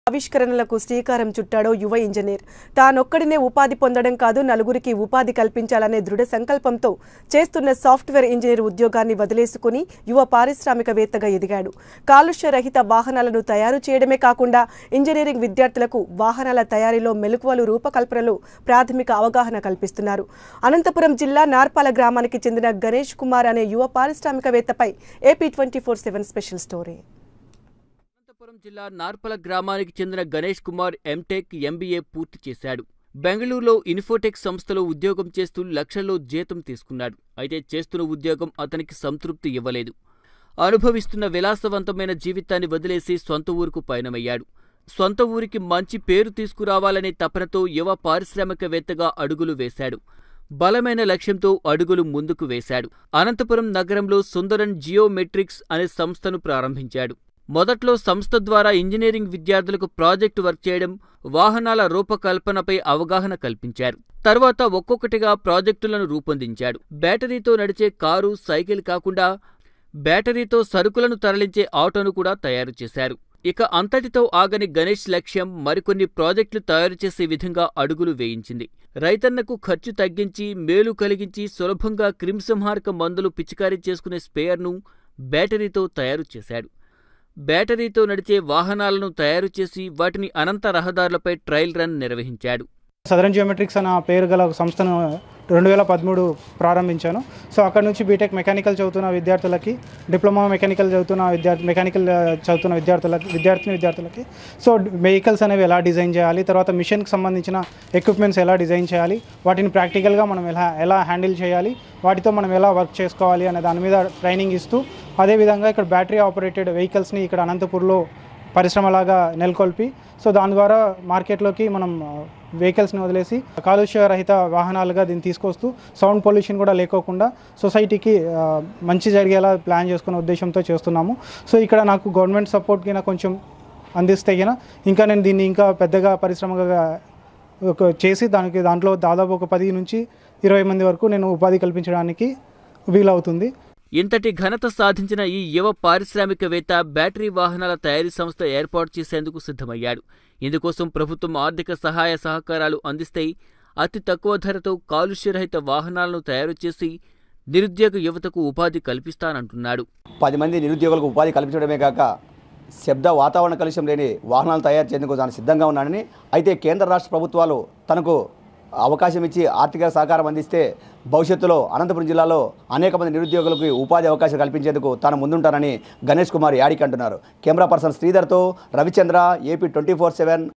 ఆవిష్కరణలకు శ్రీకారం చుట్టాడో యువ ఇంజనీర్. తానొక్కడినే ఉపాధి పొందడం కాదు, నలుగురికి ఉపాధి కల్పించాలనే దృఢ సంకల్పంతో చేస్తున్న సాఫ్ట్వేర్ ఇంజనీర్ ఉద్యోగాన్ని వదిలేసుకుని యువ పారిశ్రామికవేత్తగా ఎదిగాడు. కాలుష్య రహిత వాహనాలను తయారు చేయడమే కాకుండా ఇంజనీరింగ్ విద్యార్థులకు వాహనాల తయారీలో మెలకువలు రూపకల్పనలో ప్రాథమిక అవగాహన కల్పిస్తున్నారు. అనంతపురం జిల్లా నార్పాల గ్రామానికి చెందిన గణేష్ కుమార్ అనే యువ పారిశ్రామికవేత్తపై ఏపీ 24/7 స్పెషల్ స్టోరీ. అనంతపురం జిల్లా నార్పల గ్రామానికి చెందిన గణేష్ కుమార్ ఎంటెక్ ఎంబీఏ పూర్తి చేశాడు. బెంగళూరులో ఇన్ఫోటెక్ సంస్థలో ఉద్యోగం చేస్తూ లక్షల్లో జీతం తీసుకున్నాడు. అయితే చేస్తున్న ఉద్యోగం అతనికి సంతృప్తి ఇవ్వలేదు. అనుభవిస్తున్న విలాసవంతమైన జీవితాన్ని వదిలేసి సొంత ఊరుకు పయనమయ్యాడు. సొంత ఊరికి మంచి పేరు తీసుకురావాలనే తపనతో యువ పారిశ్రామికవేత్తగా అడుగులు వేశాడు. బలమైన లక్ష్యంతో అడుగులు ముందుకు వేశాడు. అనంతపురం నగరంలో సుందరన్ జియోమెట్రిక్స్ అనే సంస్థను ప్రారంభించాడు. మొదట్లో సంస్థ ద్వారా ఇంజనీరింగ్ విద్యార్థులకు ప్రాజెక్టు వర్క్ చేయడం, వాహనాల రూపకల్పనపై అవగాహన కల్పించారు. తర్వాత ఒక్కొక్కటిగా ప్రాజెక్టులను రూపొందించాడు. బ్యాటరీతో నడిచే కారు, సైకిల్ కాకుండా బ్యాటరీతో సరుకులను తరలించే ఆటోను కూడా తయారు చేశారు. ఇక అంతటితో ఆగని గణేష్ లక్ష్యం మరికొన్ని ప్రాజెక్టులు తయారు చేసే విధంగా అడుగులు వేయించింది. రైతన్నకు ఖర్చు తగ్గించి, మేలు కలిగించి సులభంగా క్రిమిసంహారక మందులు పిచికారీ చేసుకునే స్పేయర్ను బ్యాటరీతో తయారు చేశాడు. బ్యాటరీతో నడిచే వాహనాలను తయారు చేసి వాటిని అనంత రహదారులపై ట్రయల్ రన్ నిర్వహించాడు. సదరన్ జియోమెట్రిక్స్ అనే పేరు గల సంస్థను 2013 ప్రారంభించాను. సో అక్కడ నుంచి బీటెక్ మెకానికల్ చదువుతున్న విద్యార్థులకి, డిప్లొమా మెకానికల్ చదువుతున్న విద్యార్థులకి సో వెహికల్స్ అనేవి ఎలా డిజైన్ చేయాలి, తర్వాత మిషన్కి సంబంధించిన ఎక్విప్మెంట్స్ ఎలా డిజైన్ చేయాలి, వాటిని ప్రాక్టికల్గా మనం ఎలా హ్యాండిల్ చేయాలి, వాటితో మనం ఎలా వర్క్ చేసుకోవాలి అనే దాని మీద ట్రైనింగ్ ఇస్తూ, అదేవిధంగా ఇక్కడ బ్యాటరీ ఆపరేటెడ్ వెహికల్స్ని ఇక్కడ అనంతపూర్లో పరిశ్రమలాగా నెలకొల్పి, సో దాని ద్వారా మార్కెట్లోకి మనం వెహికల్స్ని వదిలేసి కాలుష్య రహిత వాహనాలుగా దీన్ని తీసుకొస్తూ సౌండ్ పొల్యూషన్ కూడా లేకోకుండా సొసైటీకి మంచి జరిగేలా ప్లాన్ చేసుకునే ఉద్దేశంతో చేస్తున్నాము. సో ఇక్కడ నాకు గవర్నమెంట్ సపోర్ట్ కింద కొంచెం అందిస్తే ఇంకా నేను దీన్ని ఇంకా పెద్దగా పరిశ్రమగా చేసి దాంట్లో దాదాపు ఒక 10 నుంచి 20 మంది వరకు నేను ఉపాధి కల్పించడానికి వీలవుతుంది. ఇంతటి ఘనత సాధించిన ఈ యువ పారిశ్రామికవేత్త బ్యాటరీ వాహనాల తయారీ సంస్థ ఏర్పాటు చేసేందుకు సిద్ధమయ్యాడు. ఇందుకోసం ప్రభుత్వం ఆర్థిక సహాయ సహకారాలు అందిస్తే అతి తక్కువ ధరతో కాలుష్యరహిత వాహనాలను తయారు చేసి నిరుద్యోగ యువతకు ఉపాధి కల్పిస్తానంటున్నాడు. 10 మంది నిరుద్యోగులకు ఉపాధి కల్పించడమే కాక శబ్ద వాతావరణ కాలుష్యం లేని వాహనాలు తయారు చేసేందుకు తాను సిద్ధంగా ఉన్నానని, అయితే కేంద్ర రాష్ట్ర ప్రభుత్వాలు తనకు అవకాశం ఇచ్చి ఆర్థిక సహకారం అందిస్తే భవిష్యత్తులో అనంతపురం జిల్లాలో అనేక మంది నిరుద్యోగులకు ఉపాధి అవకాశం కల్పించేందుకు తాను ముందుంటానని గణేష్ కుమార్ యాడికి అంటున్నారు. కెమెరా పర్సన్ శ్రీధర్తో రవిచంద్ర, ఏపీ 24/7.